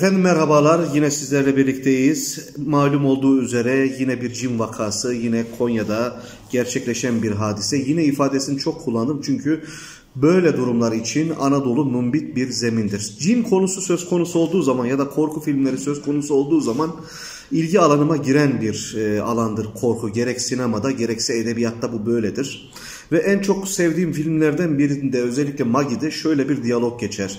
Efendim merhabalar, yine sizlerle birlikteyiz. Malum olduğu üzere yine bir cin vakası, yine Konya'da gerçekleşen bir hadise. Yine ifadesini çok kullandım çünkü böyle durumlar için Anadolu mümbit bir zemindir. Cin konusu söz konusu olduğu zaman ya da korku filmleri söz konusu olduğu zaman ilgi alanıma giren bir alandır korku. Gerek sinemada gerekse edebiyatta bu böyledir. Ve en çok sevdiğim filmlerden birinde, özellikle Maggie'de şöyle bir diyalog geçer.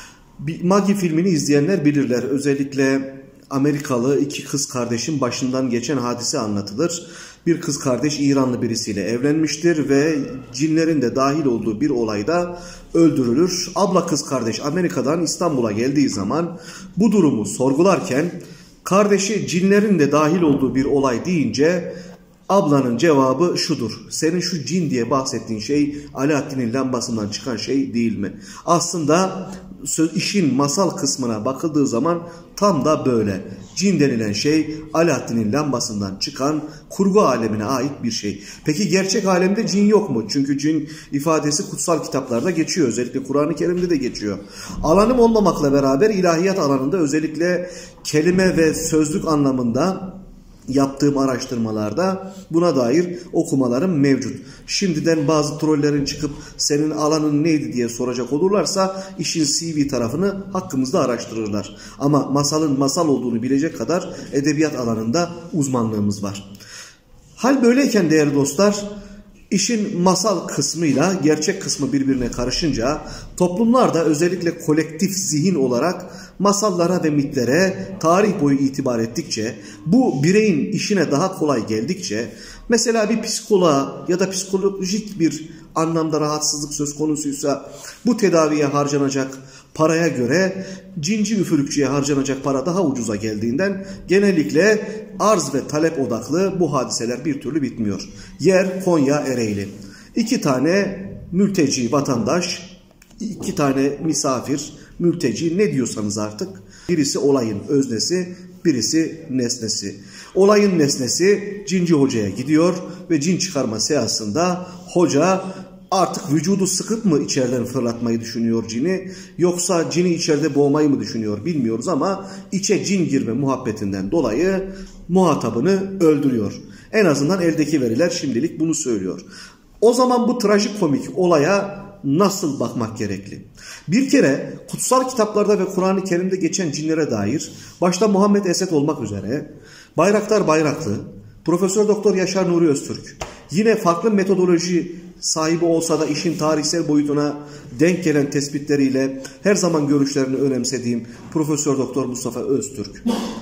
Maggie filmini izleyenler bilirler. Özellikle Amerikalı iki kız kardeşin başından geçen hadise anlatılır. Bir kız kardeş İranlı birisiyle evlenmiştir ve cinlerin de dahil olduğu bir olayda öldürülür. Abla kız kardeş Amerika'dan İstanbul'a geldiği zaman bu durumu sorgularken kardeşi cinlerin de dahil olduğu bir olay deyince ablanın cevabı şudur: senin şu cin diye bahsettiğin şey Alaaddin'in lambasından çıkan şey değil mi? Aslında işin masal kısmına bakıldığı zaman tam da böyle. Cin denilen şey Alaaddin'in lambasından çıkan kurgu alemine ait bir şey. Peki gerçek alemde cin yok mu? Çünkü cin ifadesi kutsal kitaplarda geçiyor. Özellikle Kur'an-ı Kerim'de de geçiyor. Alanım olmamakla beraber ilahiyat alanında özellikle kelime ve sözlük anlamında yaptığım araştırmalarda buna dair okumalarım mevcut. Şimdiden bazı trollerin çıkıp senin alanın neydi diye soracak olurlarsa işin CV tarafını hakkımızda araştırırlar. Ama masalın masal olduğunu bilecek kadar edebiyat alanında uzmanlığımız var. Hal böyleyken değerli dostlar, İşin masal kısmıyla gerçek kısmı birbirine karışınca toplumlarda özellikle kolektif zihin olarak masallara ve mitlere tarih boyu itibar ettikçe, bu bireyin işine daha kolay geldikçe, mesela bir psikoloğa ya da psikolojik bir anlamda rahatsızlık söz konusuysa bu tedaviye harcanacak paraya göre cinci üfürükçüye harcanacak para daha ucuza geldiğinden genellikle arz ve talep odaklı bu hadiseler bir türlü bitmiyor. Yer Konya Ereğli. 2 tane mülteci vatandaş, 2 tane misafir, mülteci ne diyorsanız artık. Birisi olayın öznesi, birisi nesnesi. Olayın nesnesi cinci hocaya gidiyor ve cin çıkarma seansında hoca artık vücudu sıkıp mı içeriden fırlatmayı düşünüyor cini, yoksa cini içeride boğmayı mı düşünüyor bilmiyoruz ama içe cin girme muhabbetinden dolayı muhatabını öldürüyor. En azından eldeki veriler şimdilik bunu söylüyor. O zaman bu trajikomik olaya nasıl bakmak gerekli? Bir kere kutsal kitaplarda ve Kur'an-ı Kerim'de geçen cinlere dair başta Muhammed Esed olmak üzere Bayraktar Bayraklı, Profesör Doktor Yaşar Nuri Öztürk, yine farklı metodoloji sahibi olsa da işin tarihsel boyutuna denk gelen tespitleriyle her zaman görüşlerini önemsediğim Profesör Doktor Mustafa Öztürk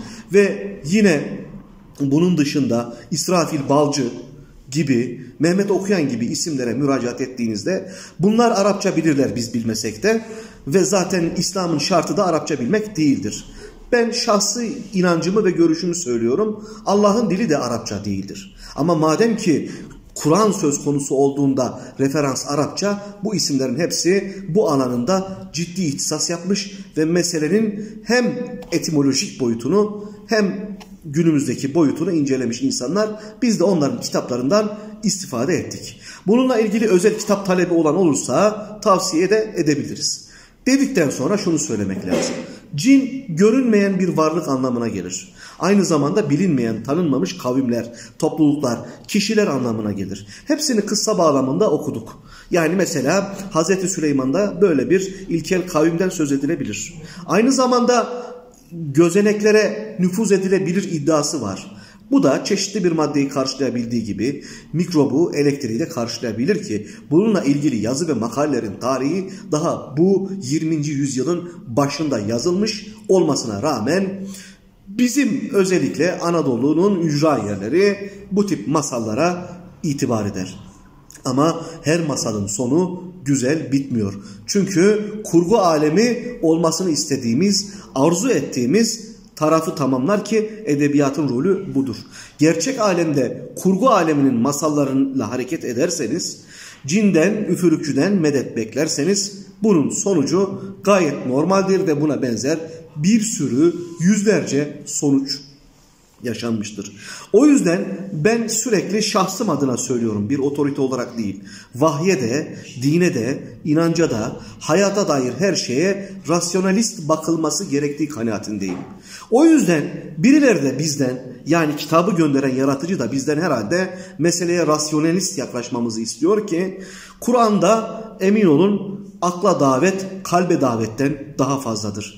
ve yine bunun dışında İsrafil Balcı gibi, Mehmet Okuyan gibi isimlere müracaat ettiğinizde bunlar Arapça bilirler biz bilmesek de ve zaten İslam'ın şartı da Arapça bilmek değildir. Ben şahsi inancımı ve görüşümü söylüyorum. Allah'ın dili de Arapça değildir. Ama madem ki Kur'an söz konusu olduğunda referans Arapça, bu isimlerin hepsi bu alanında ciddi ihtisas yapmış ve meselenin hem etimolojik boyutunu hem günümüzdeki boyutunu incelemiş insanlar. Biz de onların kitaplarından istifade ettik. Bununla ilgili özel kitap talebi olan olursa tavsiye de edebiliriz. Dedikten sonra şunu söylemek lazım. Cin görünmeyen bir varlık anlamına gelir. Aynı zamanda bilinmeyen, tanınmamış kavimler, topluluklar, kişiler anlamına gelir. Hepsini kıssa bağlamında okuduk. Yani mesela Hazreti Süleyman'da böyle bir ilkel kavimden söz edilebilir. Aynı zamanda gözeneklere nüfuz edilebilir iddiası var. Bu da çeşitli bir maddeyi karşılayabildiği gibi mikrobu, elektriği de karşılayabilir ki bununla ilgili yazı ve makalelerin tarihi daha bu 20. yüzyılın başında yazılmış olmasına rağmen bizim özellikle Anadolu'nun ücra yerleri bu tip masallara itibar eder. Ama her masalın sonu güzel bitmiyor. Çünkü kurgu alemi olmasını istediğimiz, arzu ettiğimiz tarafı tamamlar ki edebiyatın rolü budur. Gerçek alemde kurgu aleminin masallarıyla hareket ederseniz, cinden, üfürükçüden medet beklerseniz bunun sonucu gayet normaldir ve buna benzer bir sürü yüzlerce sonuç yaşanmıştır. O yüzden ben sürekli şahsım adına söylüyorum, bir otorite olarak değil. Vahye de, dine de, inanca da, hayata dair her şeye rasyonalist bakılması gerektiği kanaatindeyim. O yüzden birileri de bizden, yani kitabı gönderen yaratıcı da bizden herhalde meseleye rasyonalist yaklaşmamızı istiyor ki Kur'an'da emin olun akla davet kalbe davetten daha fazladır.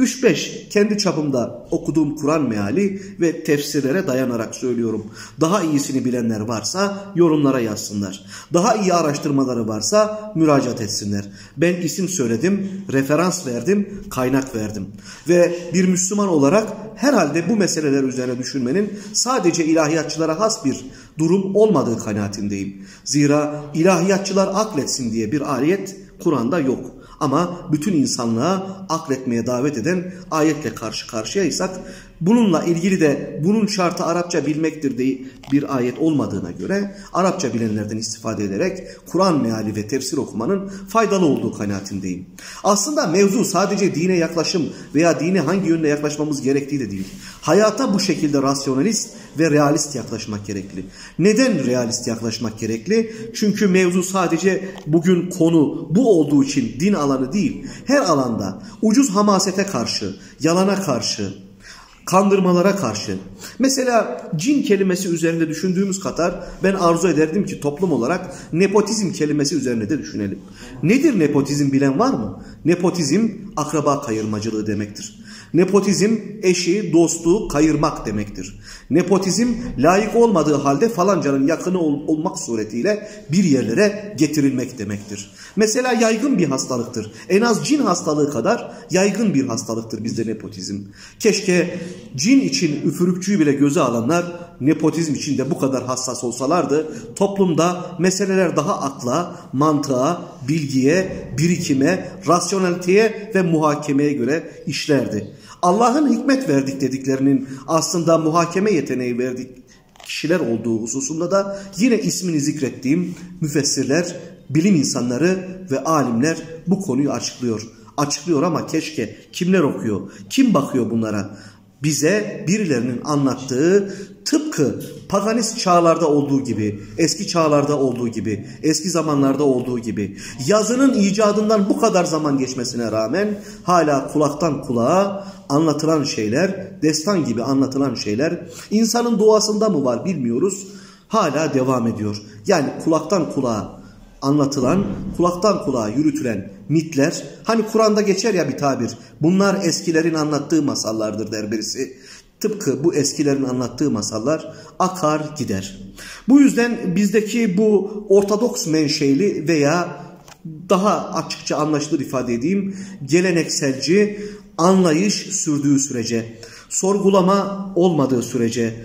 3-5 kendi çapımda okuduğum Kur'an meali ve tefsirlere dayanarak söylüyorum. Daha iyisini bilenler varsa yorumlara yazsınlar. Daha iyi araştırmaları varsa müracaat etsinler. Ben isim söyledim, referans verdim, kaynak verdim. Ve bir Müslüman olarak herhalde bu meseleler üzerine düşünmenin sadece ilahiyatçılara has bir durum olmadığı kanaatindeyim. Zira ilahiyatçılar akletsin diye bir ayet Kur'an'da yok. Ama bütün insanlığa akletmeye davet eden ayetle karşı karşıyaysak bununla ilgili de bunun şartı Arapça bilmektir diye bir ayet olmadığına göre Arapça bilenlerden istifade ederek Kur'an meali ve tefsir okumanın faydalı olduğu kanaatindeyim. Aslında mevzu sadece dine yaklaşım veya dine hangi yönde yaklaşmamız gerektiği de değil. Hayata bu şekilde rasyonalist ve realist yaklaşmak gerekli. Neden realist yaklaşmak gerekli? Çünkü mevzu sadece bugün konu bu olduğu için din alanı değil. Her alanda ucuz hamasete karşı, yalana karşı, kandırmalara karşı. Mesela cin kelimesi üzerinde düşündüğümüz kadar ben arzu ederdim ki toplum olarak nepotizm kelimesi üzerine de düşünelim. Nedir nepotizm bilen var mı? Nepotizm akraba kayırmacılığı demektir. Nepotizm eşi, dostu kayırmak demektir. Nepotizm layık olmadığı halde falancanın yakını olmak suretiyle bir yerlere getirilmek demektir. Mesela yaygın bir hastalıktır. En az cin hastalığı kadar yaygın bir hastalıktır bizde nepotizm. Keşke cin için üfürükçüyü bile göze alanlar nepotizm için de bu kadar hassas olsalardı. Toplumda meseleler daha akla, mantığa, bilgiye, birikime, rasyonaliteye ve muhakemeye göre işlerdi. Allah'ın hikmet verdik dediklerinin aslında muhakeme yeteneği verdik kişiler olduğu hususunda da yine ismini zikrettiğim müfessirler, bilim insanları ve alimler bu konuyu açıklıyor. Açıklıyor ama keşke kimler okuyor, kim bakıyor bunlara? Bize birilerinin anlattığı tıpkı paganist çağlarda olduğu gibi, eski çağlarda olduğu gibi, eski zamanlarda olduğu gibi yazının icadından bu kadar zaman geçmesine rağmen hala kulaktan kulağa anlatılan şeyler, destan gibi anlatılan şeyler insanın doğasında mı var bilmiyoruz, hala devam ediyor. Yani kulaktan kulağa anlatılan, kulaktan kulağa yürütülen mitler, hani Kur'an'da geçer ya bir tabir, bunlar eskilerin anlattığı masallardır der birisi. Tıpkı bu eskilerin anlattığı masallar akar gider. Bu yüzden bizdeki bu ortodoks menşeli veya daha açıkça anlaşılır ifade edeyim, gelenekselci anlayış sürdüğü sürece, sorgulama olmadığı sürece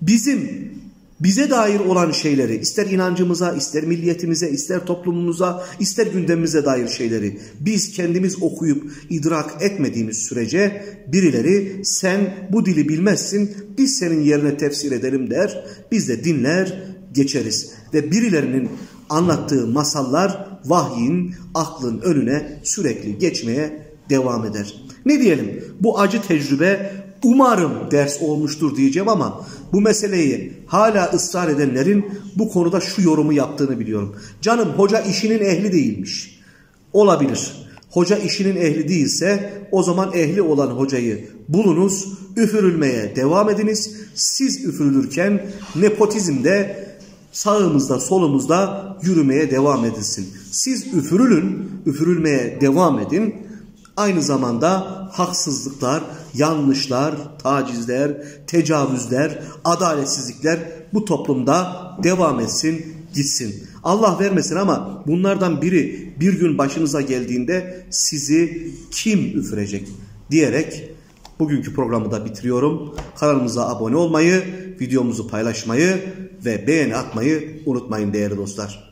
bize dair olan şeyleri, ister inancımıza, ister milliyetimize, ister toplumumuza, ister gündemimize dair şeyleri biz kendimiz okuyup idrak etmediğimiz sürece birileri sen bu dili bilmezsin, biz senin yerine tefsir edelim der, biz de dinler geçeriz. Ve birilerinin anlattığı masallar vahyin, aklın önüne sürekli geçmeye devam eder. Ne diyelim? Bu acı tecrübe umarım ders olmuştur diyeceğim ama bu meseleyi hala ısrar edenlerin bu konuda şu yorumu yaptığını biliyorum. Canım hoca işinin ehli değilmiş. Olabilir. Hoca işinin ehli değilse o zaman ehli olan hocayı bulunuz, üfürülmeye devam ediniz. Siz üfürülürken nepotizmde sağımızda solumuzda yürümeye devam edilsin. Siz üfürülün, üfürülmeye devam edin. Aynı zamanda haksızlıklar, yanlışlar, tacizler, tecavüzler, adaletsizlikler bu toplumda devam etsin, gitsin. Allah vermesin ama bunlardan biri bir gün başınıza geldiğinde sizi kim üfürecek diyerek bugünkü programı da bitiriyorum. Kanalımıza abone olmayı, videomuzu paylaşmayı ve beğeni atmayı unutmayın değerli dostlar.